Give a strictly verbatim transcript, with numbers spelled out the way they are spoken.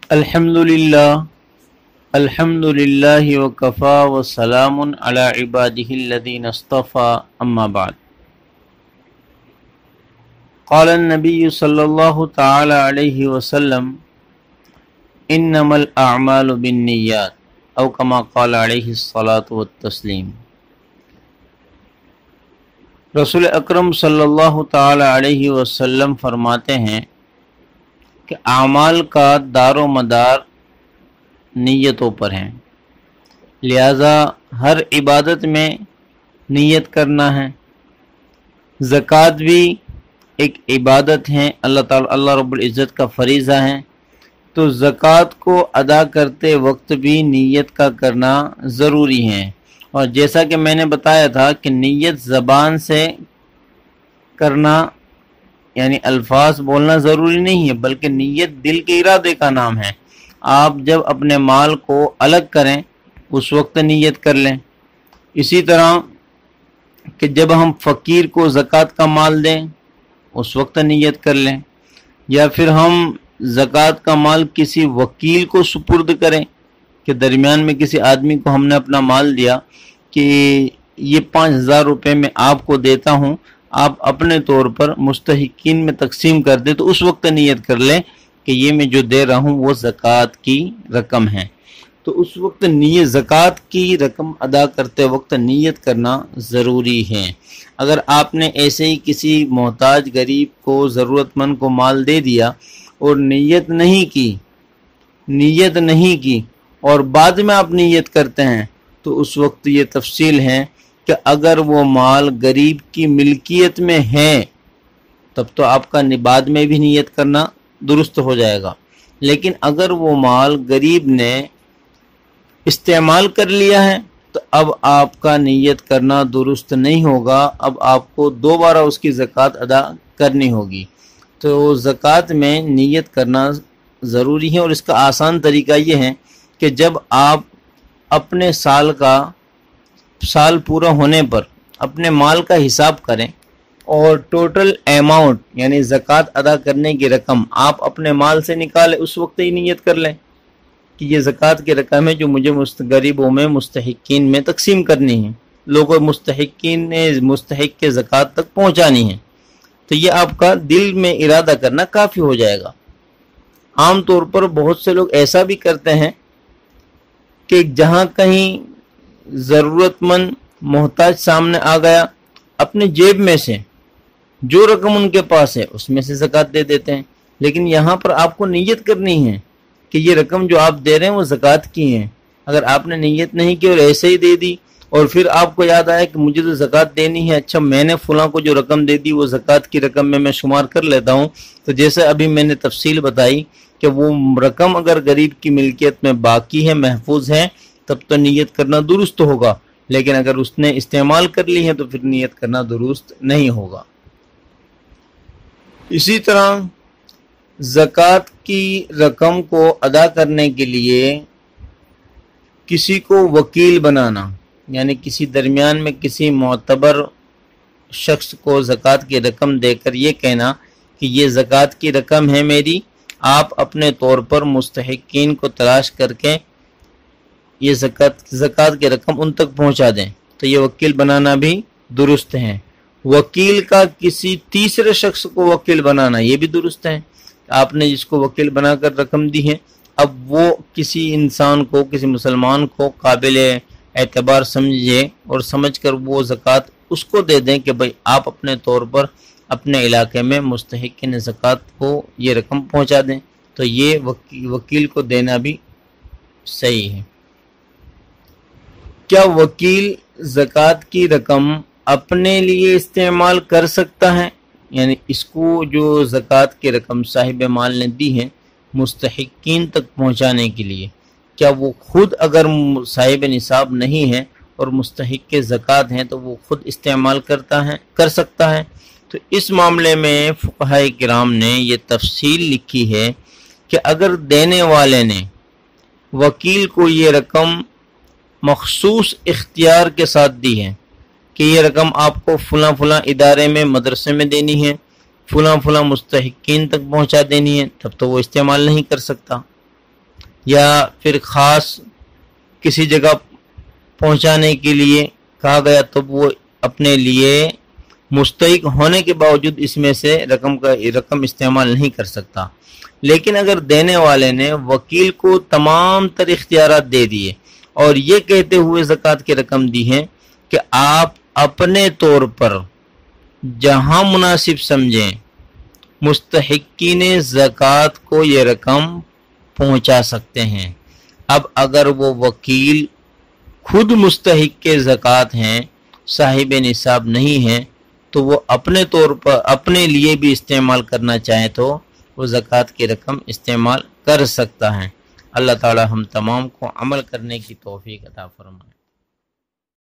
الحمد للہ الحمد للہ وکفا وسلام علی عبادہ الذین اصطفى اما بعد قال النبی صلی اللہ تعالی علیہ وسلم انما الاعمال بالنیات او کما قال علیہ الصلاۃ والتسلیم۔ رسول اکرم صلی اللہ تعالی علیہ وسلم فرماتے ہیں کہ اعمال کا دار و مدار نیتوں پر ہیں، لہذا ہر عبادت میں نیت کرنا ہے۔ زکوٰۃ بھی ایک عبادت ہے، اللہ تعالی اللہ رب العزت کا فریضہ ہے، تو زکوٰۃ کو ادا کرتے وقت بھی نیت کا کرنا ضروری ہے۔ اور جیسا کہ میں نے بتایا تھا کہ نیت زبان سے کرنا یعنی الفاظ بولنا ضروری نہیں ہے، بلکہ نیت دل کے ارادے کا نام ہے۔ آپ جب اپنے مال کو الگ کریں اس وقت نیت کر لیں۔ اسی طرح کہ جب ہم فقیر کو زکوٰۃ کا مال دیں اس وقت نیت کر لیں، یا پھر ہم زکوٰۃ کا مال کسی وکیل کو سپرد کریں کہ درمیان میں کسی آدمی کو ہم نے اپنا مال دیا کہ یہ پانچ ہزار روپے میں آپ کو دیتا ہوں، آپ اپنے طور پر مستحقین میں تقسیم کر دیں، تو اس وقت نیت کر لیں کہ یہ میں جو دے رہا ہوں وہ زکوٰۃ کی رقم ہے۔ تو اس وقت نیت زکوٰۃ کی رقم ادا کرتے وقت نیت کرنا ضروری ہے۔ اگر آپ نے ایسے ہی کسی محتاج غریب کو ضرورت مند کو مال دے دیا اور نیت نہیں کی نیت نہیں کی اور بعد میں آپ نیت کرتے ہیں تو اس وقت یہ تفصیل ہے کہ اگر وہ مال غریب کی ملکیت میں ہے تب تو آپ کا بعد میں بھی نیت کرنا درست ہو جائے گا، لیکن اگر وہ مال غریب نے استعمال کر لیا ہے تو اب آپ کا نیت کرنا درست نہیں ہوگا، اب آپ کو دوبارہ اس کی زکوٰۃ ادا کرنی ہوگی۔ تو زکوٰۃ میں نیت کرنا ضروری ہے، اور اس کا آسان طریقہ یہ ہے کہ جب آپ اپنے سال کا سال پورا ہونے پر اپنے مال کا حساب کریں اور ٹوٹل اماؤنٹ یعنی زکوٰۃ ادا کرنے کی رقم آپ اپنے مال سے نکالیں، اس وقت ہی نیت کر لیں کہ یہ زکوٰۃ کی رقم ہے جو مجھے غریبوں میں مستحقین میں تقسیم کرنی ہے، لوگوں مستحقین نے مستحق کے زکوٰۃ تک پہنچانی ہے۔ تو یہ آپ کا دل میں ارادہ کرنا کافی ہو جائے گا۔ عام طور پر بہت سے لوگ ایسا بھی کرتے ہیں کہ جہاں کہیں ضرورت مند محتاج سامنے آ گیا، اپنے جیب میں سے جو رقم ان کے پاس ہے اس میں سے زکوٰۃ دے دیتے ہیں، لیکن یہاں پر آپ کو نیت کرنی ہے کہ یہ رقم جو آپ دے رہے ہیں وہ زکوٰۃ کی ہیں۔ اگر آپ نے نیت نہیں کی اور ایسے ہی دے دی اور پھر آپ کو یاد آیا کہ مجھے تو زکوٰۃ دینی ہے، اچھا میں نے فلاں کو جو رقم دے دی وہ زکوٰۃ کی رقم میں میں شمار کر لیتا ہوں، تو جیسے ابھی میں نے تفصیل بتائی کہ وہ رقم اگر غریب کی ملکیت میں باقی ہے، محفوظ ہے، تب تو نیت کرنا درست ہوگا، لیکن اگر اس نے استعمال کر لی ہے تو پھر نیت کرنا درست نہیں ہوگا۔ اسی طرح زکوٰۃ کی رقم کو ادا کرنے کے لیے کسی کو وکیل بنانا، یعنی کسی درمیان میں کسی معتبر شخص کو زکوٰۃ کی رقم دے کر یہ کہنا کہ یہ زکوٰۃ کی رقم ہے میری، آپ اپنے طور پر مستحقین کو تلاش کر کے یہ زکوٰۃ زکوٰۃ کی رقم ان تک پہنچا دیں، تو یہ وکیل بنانا بھی درست ہے۔ وکیل کا کسی تیسرے شخص کو وکیل بنانا یہ بھی درست ہے۔ آپ نے جس کو وکیل بنا کر رقم دی ہے، اب وہ کسی انسان کو کسی مسلمان کو قابل اعتبار سمجھے اور سمجھ کر وہ زکوٰۃ اس کو دے دیں کہ بھائی آپ اپنے طور پر اپنے علاقے میں مستحقین زکوٰۃ کو یہ رقم پہنچا دیں، تو یہ وکیل کو دینا بھی صحیح ہے۔ کیا وکیل زکوٰۃ کی رقم اپنے لیے استعمال کر سکتا ہے؟ یعنی اس کو جو زکوٰۃ کی رقم صاحب مال نے دی ہے مستحقین تک پہنچانے کے لیے، کیا وہ خود اگر صاحب نصاب نہیں ہے اور مستحق کے زکوٰۃ ہیں تو وہ خود استعمال کرتا ہے کر سکتا ہے؟ تو اس معاملے میں فقہائے کرام نے یہ تفصیل لکھی ہے کہ اگر دینے والے نے وکیل کو یہ رقم مخصوص اختیار کے ساتھ دی ہے کہ یہ رقم آپ کو فلاں فلاں ادارے میں مدرسے میں دینی ہے، فلاں فلاں مستحقین تک پہنچا دینی ہے، تب تو وہ استعمال نہیں کر سکتا۔ یا پھر خاص کسی جگہ پہنچانے کے لیے کہا گیا تو وہ اپنے لیے مستحق ہونے کے باوجود اس میں سے رقم کا رقم استعمال نہیں کر سکتا۔ لیکن اگر دینے والے نے وکیل کو تمام تر اختیارات دے دیے اور یہ کہتے ہوئے زکوٰۃ کی رقم دی ہے کہ آپ اپنے طور پر جہاں مناسب سمجھیں مستحقین زکوٰۃ کو یہ رقم پہنچا سکتے ہیں۔ اب اگر وہ وکیل خود مستحق کے زکوٰۃ ہیں، صاحب نصاب نہیں ہیں، تو وہ اپنے طور پر اپنے لیے بھی استعمال کرنا چاہیں تو وہ زکوٰۃ کی رقم استعمال کر سکتا ہے۔ اللہ تعالی ہم تمام کو عمل کرنے کی توفیق عطا فرمائے۔